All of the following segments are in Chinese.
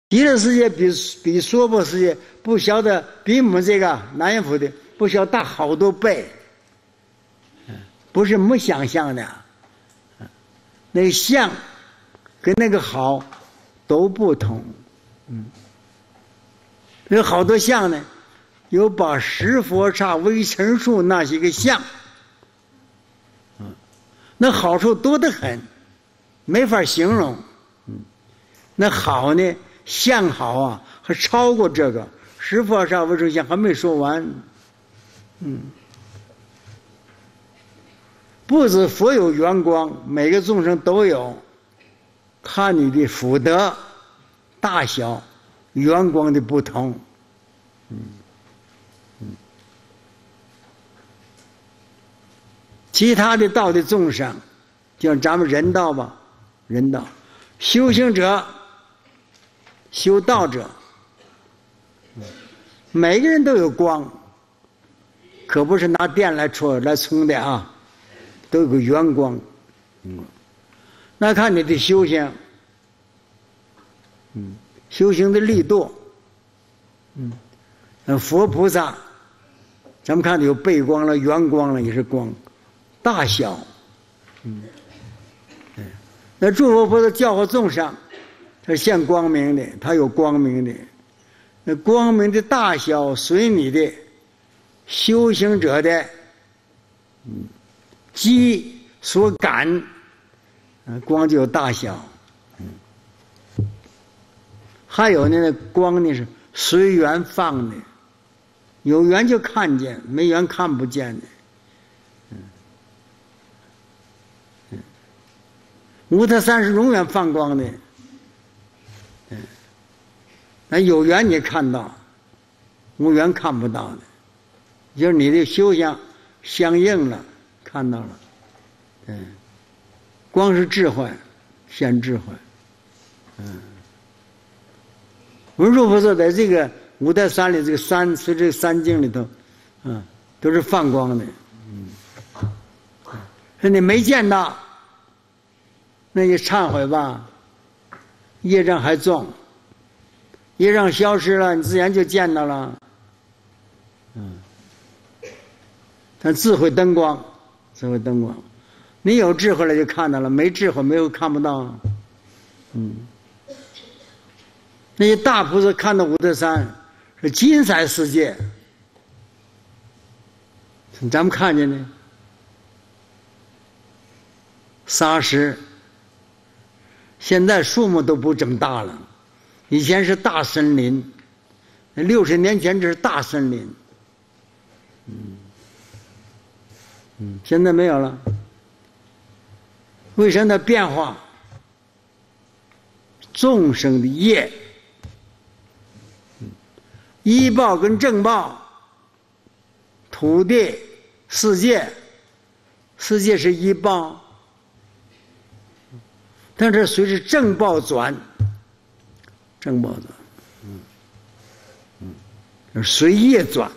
极乐世界比娑婆世界不晓得比我们这个南阎浮的不晓得大好多倍，不是没想象的，那个相跟那个好都不同，有好多相呢，有把十佛刹微尘数那些个相，那好处多得很，没法形容，那好呢，相好啊，还超过这个十佛刹微尘相，还没说完，不止佛有圆光，每个众生都有，看你的福德大小、圆光的不同。其他的道的众生，就像咱们人道吧，人道，修行者、修道者，每个人都有光，可不是拿电来充的啊，都有个圆光。那看你的修行，修行的力度，佛菩萨，咱们看的有背光了、圆光了，也是光，大小，那诸佛菩萨教化众生，他现光明的，他有光明的，那光明的大小随你的修行者的机所感，光就有大小。还有呢，光呢是随缘放的，有缘就看见，没缘看不见的。无特三是永远放光的，那有缘你看到，无缘看不到的，就是你的修行相应了，看到了。光是智慧，显智慧。文殊菩萨在这个五台山里，这个山是这个三经里头，都是放光的。说你没见到，那你忏悔吧，业障还重，业障消失了，你自然就见到了。它智慧灯光，智慧灯光，你有智慧了就看到了，没智慧没有看不到。那些大菩萨看到五台山是金色世界，咱们看见呢，沙石，现在树木都不这么大了，以前是大森林，60年前这是大森林，现在没有了。为什么变化？众生的业，依报跟正报，土地、世界，世界是依报，但是随着正报转，正报转，随业转，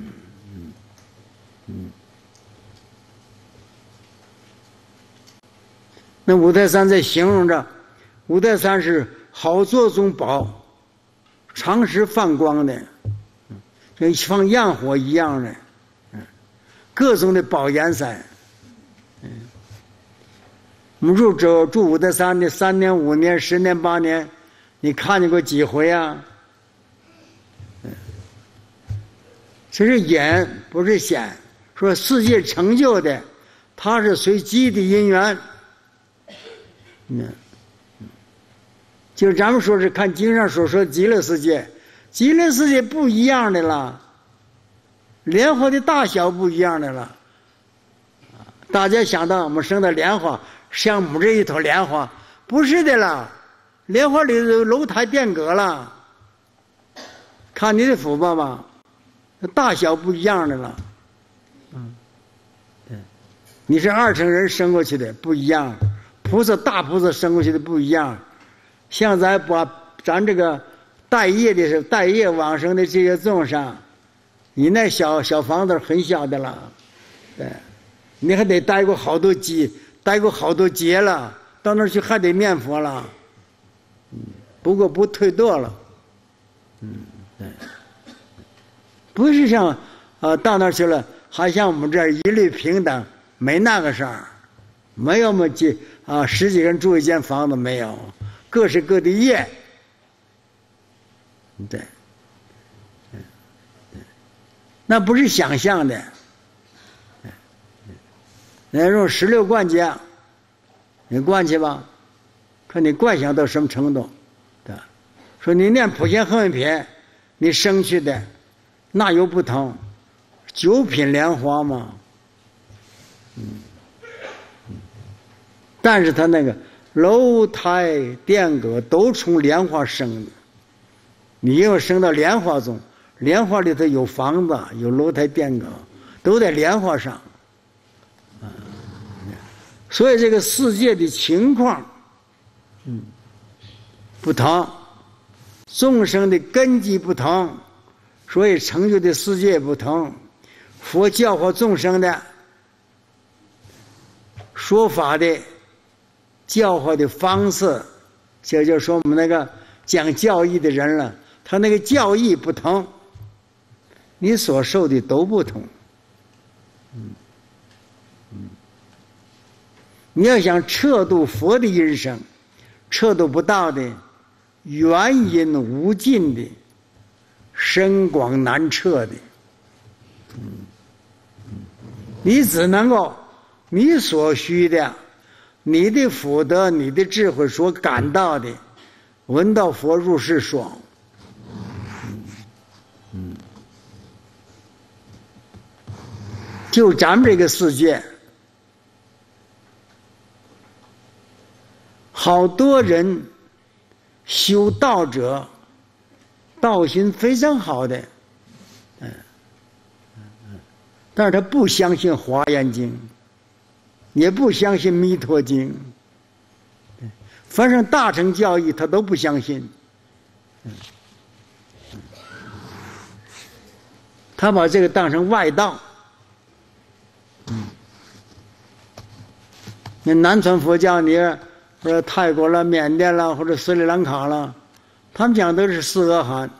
那五台山在形容着，五台山是好做中宝，常时放光的，跟放焰火一样的，各种的宝颜色。我们住五台山的3年、5年、10年、8年，你看见过几回啊？这是眼，不是显。说世界成就的，它是随机的因缘。就是咱们说是看经上所说极乐世界，极乐世界不一样的了，莲花的大小不一样的了。大家想到我们生的莲花像我们这一头莲花，不是的了，莲花里有楼台殿阁了，看你的福报吧，大小不一样的了。你是2乘人生过去的不一样，菩萨大菩萨生过去的不一样。像咱这个带业往生的这些众生，你那小房子很小的了，对，你还得待过好多劫了，到那儿去还得念佛了，不过不退堕了。 不是像到那儿去了，还像我们这儿一律平等，没那个事儿，没有么十几个人住一间房子没有，各是各的业，对，那不是想象的。那用16观讲，你观去吧，看你观想到什么程度，对吧？说你念普贤行品，你生去的那有不同，9品莲花嘛，但是他那个楼台殿阁都从莲花生的，你要生到莲花中，莲花里头有房子，有楼台殿阁，都在莲花上。所以这个世界的情况，不同，众生的根基不同，所以成就的世界不同。佛教化众生的说法的教化的方式，这就说我们那个讲教义的人了，他那个教义不同，你所受的都不同。你要想彻度佛的因生，彻度不到的，原因无尽的，深广难测的，你只能够你所需的，你的福德、你的智慧所感到的，闻到佛入世说，就咱们这个世界。好多人修道者，道心非常好的，但是他不相信《华严经》，也不相信《弥陀经》，凡是大乘教义他都不相信，他把这个当成外道。那南传佛教你或者泰国了、缅甸了，或者斯里兰卡了，他们讲都是四阿含，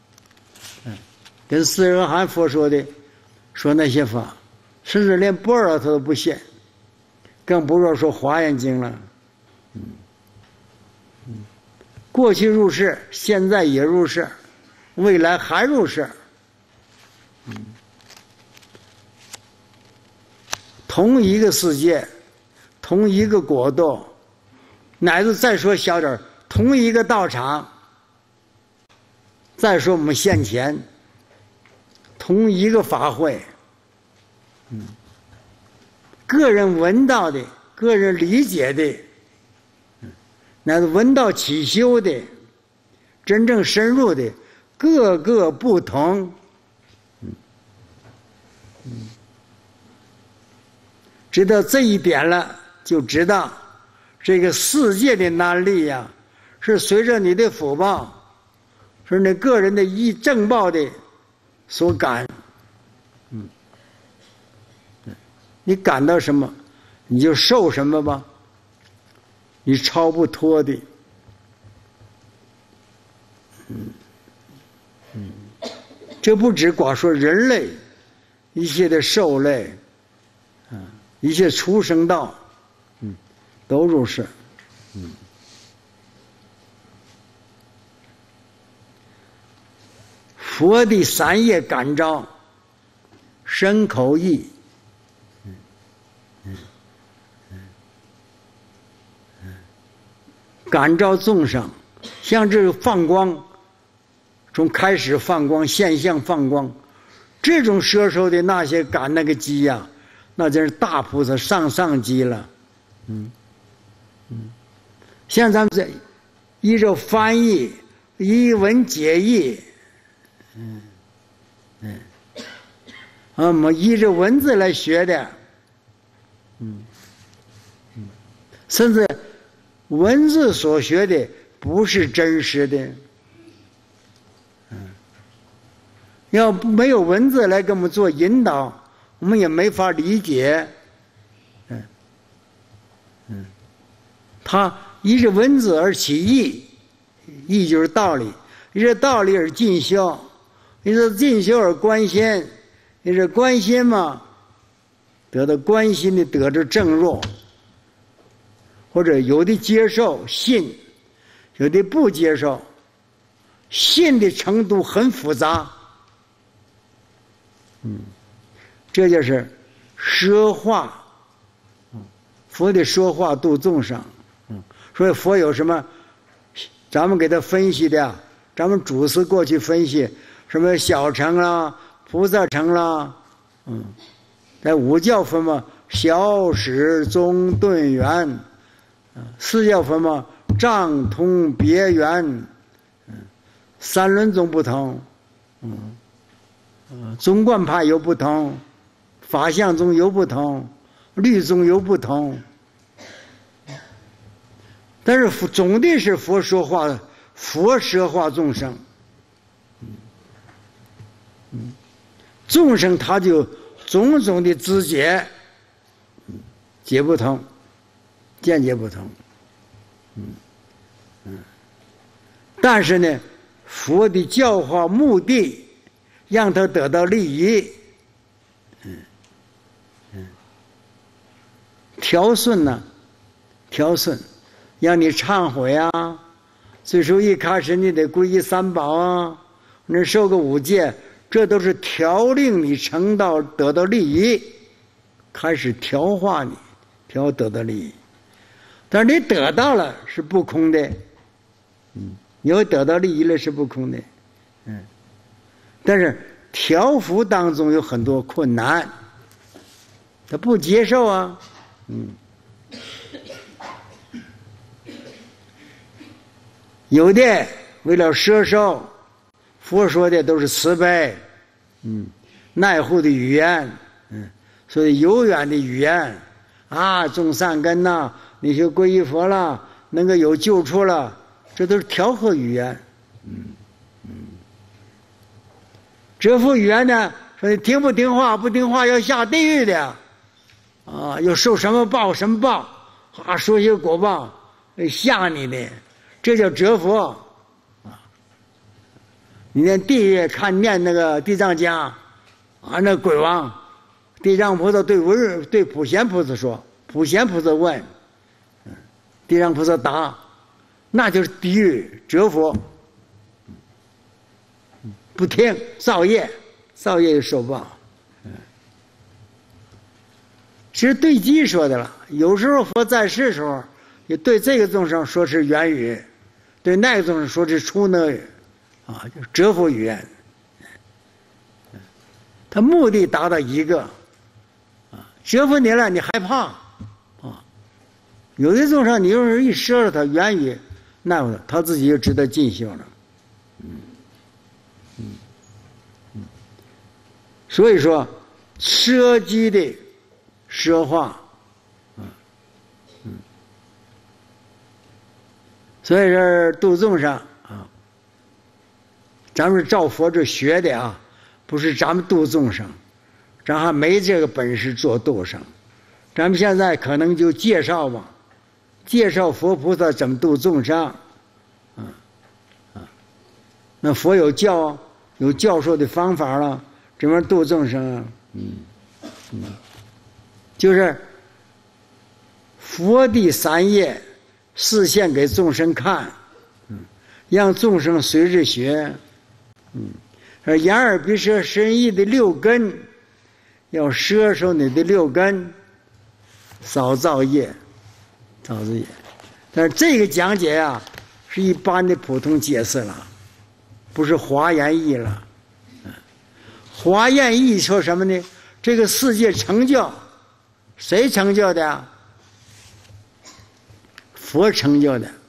跟四阿含佛说的，说那些法，甚至连般若他都不信，更不说说华严经了。过去入世，现在也入世，未来还入世。同一个世界，同一个国度。乃至再说小点，同一个道场，再说我们现前，同一个法会，个人闻到的，个人理解的，乃至闻到起修的，真正深入的，各个不同。知道这一点了，就知道。这个世界的难力呀，是随着你的福报，是你个人的正报的所感。你感到什么，你就受什么吧，你超不脱的。这不只光说人类，一切的兽类，一切畜生道。都入世。佛的3业感召，身口意，感召众生，像这个放光，从开始放光，现象放光，这种摄受的那些感那个机呀，那真是大菩萨上机了。像咱们这依着翻译、一文解义，我们依着文字来学的，甚至文字所学的不是真实的，要没有文字来给我们做引导，我们也没法理解。他依着文字而起义，义就是道理， 你这道理而进修，你这进修而关心，你这关心嘛，得到关心的得着正入，或者有的接受信，有的不接受，信的程度很复杂。这就是说话，佛的说话度众生。所以佛有什么，咱们给他分析的，咱们祖师过去分析什么小乘啦、菩萨乘啦，在五教分嘛，小始中顿圆，四教分嘛，藏通别圆，三论宗不同，宗观派有不同，法相宗有不同，律宗有不同。但是总的是佛说话，佛说话众生，众生他就种种的知觉，解不同，见解不同，但是呢，佛的教化目的让他得到利益，调顺呢，调顺。让你忏悔啊，最初一开始你得皈依三宝啊，你受个五戒，这都是调令你成道得到利益，开始调化你，得到利益。但是你得到了是不空的，你会得到利益了是不空的，但是调伏当中有很多困难，他不接受啊，有的为了摄受，佛说的都是慈悲，耐护的语言，所以悠远的语言啊，种善根呐，你就皈依佛了，能够有救处了，这都是调和语言。折服语言呢，说你听不听话，不听话要下地狱的，要受什么报什么报，说些果报吓你的。这叫折服你念地狱念那个地藏经那鬼王地藏菩萨对普贤菩萨说，普贤菩萨问，地藏菩萨答，那就是地狱折服，不听造业就受报。其实对机说的了，有时候佛在世的时候也对这个众生说是言语，对那个众生说是出呢语，就折服语言。他目的达到一个，折服你了，你害怕，有的众生你要是一说了他言语，那他自己就知道进修了。所以说，舍己的说话。所以这度众生咱们照佛这学的不是咱们度众生，咱还没这个本事做度生。咱们现在可能就介绍吧，介绍佛菩萨怎么度众生，那佛有教授的方法了，怎么度众生就是佛的三业示现给众生看，让众生随着学，而眼耳鼻舌身意的六根，要摄受你的六根，少造业，但是这个讲解是一般的普通解释了，不是华严义了。华严义说什么呢？这个世界成就，谁成就的？佛成就的，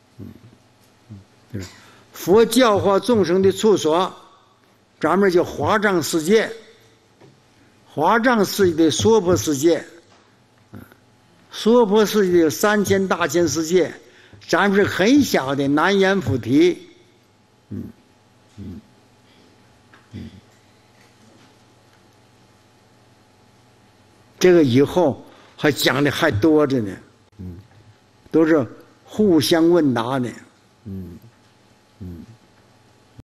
就是佛教化众生的处所，咱们叫华藏世界，华藏世界的娑婆世界，娑婆世界有3000大千世界，咱们是很小的南阎浮提，这个以后还讲的还多着呢，都是互相问答的，